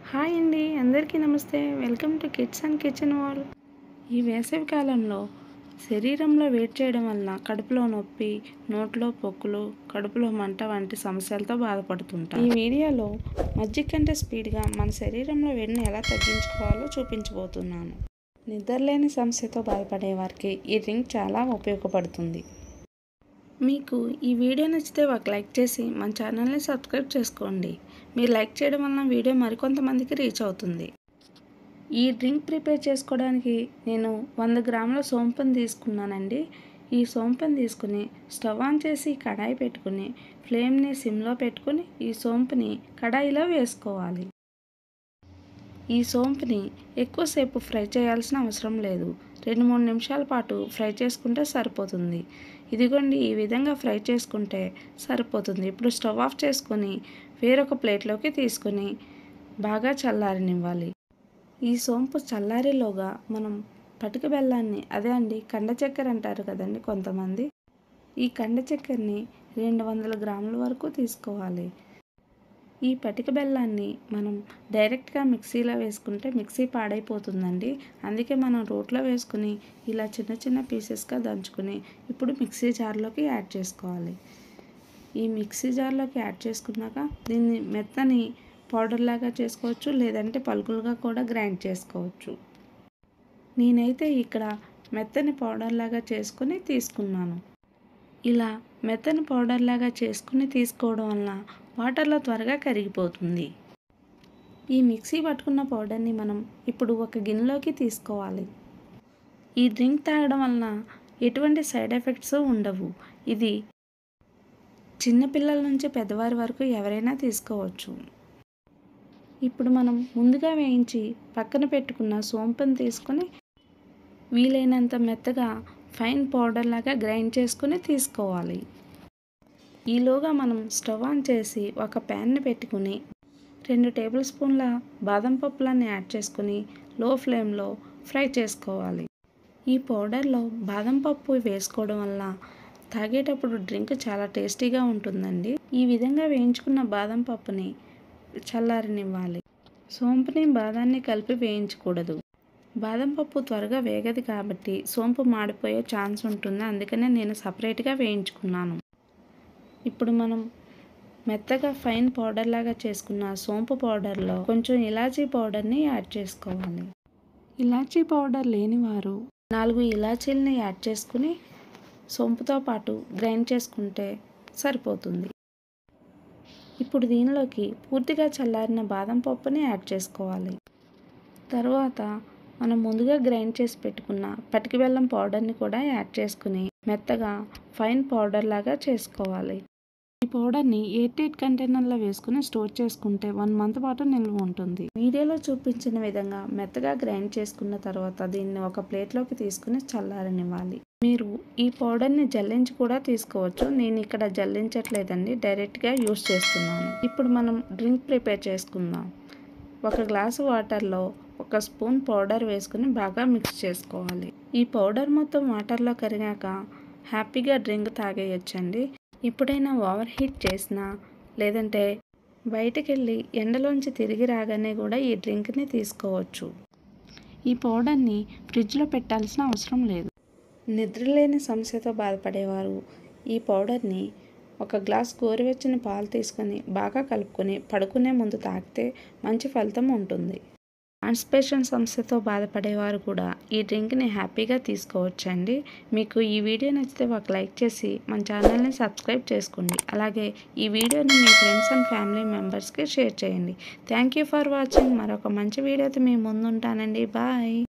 Hi అండి, అందరికీ నమస్తే. Welcome to kids and kitchen wall. ఈ వేసవి కాలంలో శరీరంలో వేడి చేయడం వలన కడుపులో నొప్పి, నోట్లో పొక్కులు, కడుపులో మంట వంటి సమస్యలతో బాధపడుతుంటారు. ఈ వీడియోలో మజ్జిగ కంటే స్పీడ్గా మన శరీరంలో వేడిని ఎలా తగ్గించుకోవాలో చూపించబోతున్నాను. నిద్రలేని సమస్యతో బాధపడే వారికి ఈ డ్రింక్ చాలా ఉపయోగపడుతుంది. మీకు ఈ వీడియో నచ్చితే ఒక లైక్ చేసి మన ఛానల్ని సబ్స్క్రైబ్ చేసుకోండి. మీరు లైక్ చేయడం వలన వీడియో మరికొంతమందికి రీచ్ అవుతుంది. ఈ డ్రింక్ ప్రిపేర్ చేసుకోవడానికి నేను 100 గ్రాముల సోంపుని తీసుకున్నానండి. ఈ సోంపుని తీసుకుని స్టవ్ ఆన్ చేసి కడాయి పెట్టుకుని ఫ్లేమ్ని సిమ్లో పెట్టుకుని ఈ సోంపుని కడాయిలో వేసుకోవాలి. ఈ సోంపుని ఎక్కువసేపు ఫ్రై చేయాల్సిన అవసరం లేదు. 2-3 నిమిషాల పాటు ఫ్రై చేసుకుంటే సరిపోతుంది. ఇదిగోండి, ఈ విధంగా ఫ్రై చేసుకుంటే సరిపోతుంది. ఇప్పుడు స్టవ్ ఆఫ్ చేసుకొని వేరొక ప్లేట్లోకి తీసుకొని బాగా చల్లారనివ్వాలి. ఈ సోంపు చల్లారేలోగా మనం పటిక బెల్లాన్ని, అదే అండి కండ చక్కెర అంటారు కదండి కొంతమంది, ఈ కండ చక్కెరని 200 గ్రాముల వరకు తీసుకోవాలి. ఈ పటిక బెల్లాన్ని మనం డైరెక్ట్గా మిక్సీలో వేసుకుంటే మిక్సీ పాడైపోతుందండి. అందుకే మనం రోట్లో వేసుకుని ఇలా చిన్న చిన్న పీసెస్గా దంచుకుని ఇప్పుడు మిక్సీ జార్లోకి యాడ్ చేసుకోవాలి. ఈ మిక్సీ జార్లోకి యాడ్ చేసుకున్నాక దీన్ని మెత్తని పౌడర్ లాగా చేసుకోవచ్చు, లేదంటే పలుకులుగా కూడా గ్రైండ్ చేసుకోవచ్చు. నేనైతే ఇక్కడ మెత్తని పౌడర్ లాగా చేసుకుని తీసుకున్నాను. ఇలా మెత్తని పౌడర్ లాగా చేసుకుని తీసుకోవడం వలన వాటర్లో త్వరగా కరిగిపోతుంది. ఈ మిక్సీ పట్టుకున్న పౌడర్ని మనం ఇప్పుడు ఒక గిన్నెలోకి తీసుకోవాలి. ఈ డ్రింక్ తాగడం వలన ఎటువంటి సైడ్ ఎఫెక్ట్స్ ఉండవు. ఇది చిన్నపిల్లల నుంచి పెద్దవారి వరకు ఎవరైనా తీసుకోవచ్చు. ఇప్పుడు మనం ముందుగా వేయించి పక్కన పెట్టుకున్న సోంపుని తీసుకొని వీలైనంత మెత్తగా ఫైన్ పౌడర్ లాగా గ్రైండ్ చేసుకుని తీసుకోవాలి. ఈలోగా మనం స్టవ్ ఆన్ చేసి ఒక ప్యాన్ని పెట్టుకుని 2 టేబుల్ స్పూన్ల బాదం పప్పులను యాడ్ చేసుకుని లో ఫ్లేమ్లో ఫ్రై చేసుకోవాలి. ఈ పౌడర్లో బాదం పప్పు వేసుకోవడం వల్ల తాగేటప్పుడు డ్రింక్ చాలా టేస్టీగా ఉంటుందండి. ఈ విధంగా వేయించుకున్న బాదం పప్పుని చల్లారనివ్వాలి. సోంపుని బాదాన్ని కలిపి వేయించకూడదు. బాదం పప్పు త్వరగా వేగదు కాబట్టి సోంపు మాడిపోయే ఛాన్స్ ఉంటుంది. అందుకనే నేను సపరేట్గా వేయించుకున్నాను. ఇప్పుడు మనం మెత్తగా ఫైన్ పౌడర్ లాగా చేసుకున్న సోంపు పౌడర్లో కొంచెం ఇలాచీ పౌడర్ని యాడ్ చేసుకోవాలి. ఇలాచీ పౌడర్ లేనివారు 4 ఇలాచీలని యాడ్ చేసుకుని సోంపుతో పాటు గ్రైండ్ చేసుకుంటే సరిపోతుంది. ఇప్పుడు దీనిలోకి పూర్తిగా చల్లారిన బాదం పప్పుని యాడ్ చేసుకోవాలి. తర్వాత మనం ముందుగా గ్రైండ్ చేసి పెట్టుకున్న పటిక బెల్లం పౌడర్ని కూడా యాడ్ చేసుకుని మెత్తగా ఫైన్ పౌడర్ లాగా చేసుకోవాలి. ఈ పౌడర్ని ఎయిర్ టైట్ కంటైనర్లో వేసుకుని స్టోర్ చేసుకుంటే 1 మంత్ పాటు నిల్వ ఉంటుంది. వీడియోలో చూపించిన విధంగా మెత్తగా గ్రైండ్ చేసుకున్న తర్వాత దీన్ని ఒక ప్లేట్లోకి తీసుకుని చల్లారనివ్వాలి. మీరు ఈ పౌడర్ని జల్లించి కూడా తీసుకోవచ్చు. నేను ఇక్కడ జల్లించట్లేదండి, డైరెక్ట్గా యూస్ చేస్తున్నాను. ఇప్పుడు మనం డ్రింక్ ప్రిపేర్ చేసుకుందాం. 1 గ్లాసు వాటర్లో 1 స్పూన్ పౌడర్ వేసుకుని బాగా మిక్స్ చేసుకోవాలి. ఈ పౌడర్ మొత్తం వాటర్లో కరిగాక హ్యాపీగా డ్రింక్ తాగేయచ్చండి. ఎప్పుడైనా ఓవర్ హీట్ చేసినా లేదంటే బయటికి వెళ్ళి ఎండలోంచి తిరిగి రాగానే కూడా ఈ డ్రింక్ని తీసుకోవచ్చు. ఈ పౌడర్ని ఫ్రిడ్జ్లో పెట్టాల్సిన అవసరం లేదు. నిద్రలేని సమస్యతో బాధపడేవారు ఈ పౌడర్ని 1 గ్లాస్ గోరువెచ్చని పాలు తీసుకొని బాగా కలుపుకొని పడుకునే ముందు తాగితే మంచి ఫలితం ఉంటుంది. కాన్స్టిపేషన్ సమస్యతో బాధపడేవారు కూడా ఈ డ్రింక్ని హ్యాపీగా తీసుకోవచ్చండి. మీకు ఈ వీడియో నచ్చితే ఒక లైక్ చేసి మన ఛానల్ని సబ్స్క్రైబ్ చేసుకోండి. అలాగే ఈ వీడియోని మీ ఫ్రెండ్స్ అండ్ ఫ్యామిలీ మెంబర్స్కి షేర్ చేయండి. Thank you for watching. మరొక మంచి వీడియోతో మీ ముందుంటానండి. బాయ్.